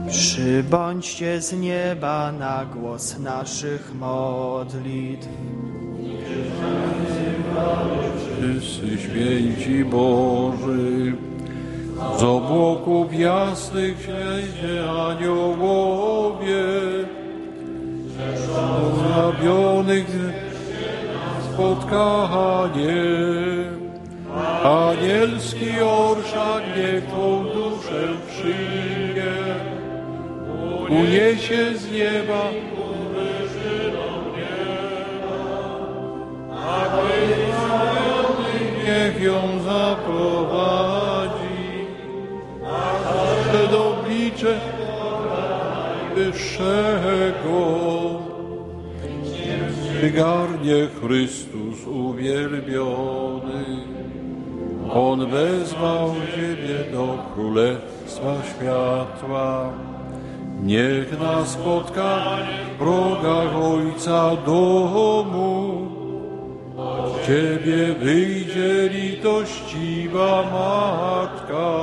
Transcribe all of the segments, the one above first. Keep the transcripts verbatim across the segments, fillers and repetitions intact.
Przybądźcie z nieba na głos naszych modlitw. Wszyscy święci Boży, z obłoków jasnych święcie aniołowie, zabionych spotkanie, anielski orszak niech Twą duszę przyjmie, uniesie z nieba, niech ją zaprowadzi, przed oblicze Najwyższego. Przygarnie Chrystus uwielbiony, On wezwał Ciebie do Królestwa Światła. Niech na spotkanie w progach Ojca domu Ciebie wyjdzie litościwa Matka.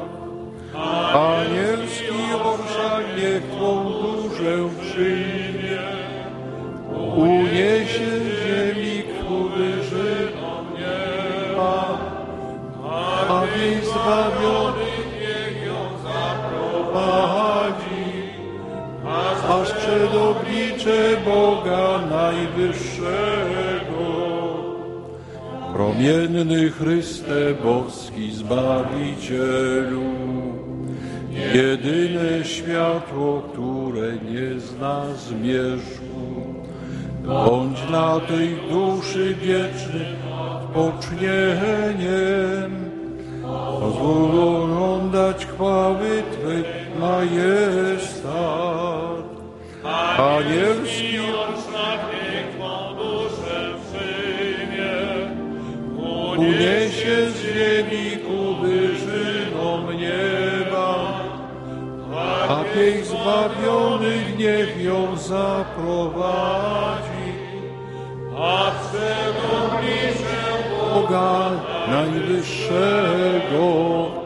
Anielski orszak niech Twą duszę przyjmie, uniesie z ziemi ku wyżynom nieba, a jej zbawionych niech ją zaprowadzi, aż przed oblicze Boga Najwyższego. Promienny Chryste boski Zbawicielu, jedyne światło, które nie zna zmierzchu, bądź dla tej duszy wiecznym odpocznieniem. Pozwól oglądać chwały Twej majestat. Anielski orszak niech Twą duszę przyjmie, uniesie z ziemi ku wyżynom nieba, a tych zbawionych niech ją zaprowadzi, a przed obliczem Boga Najwyższego.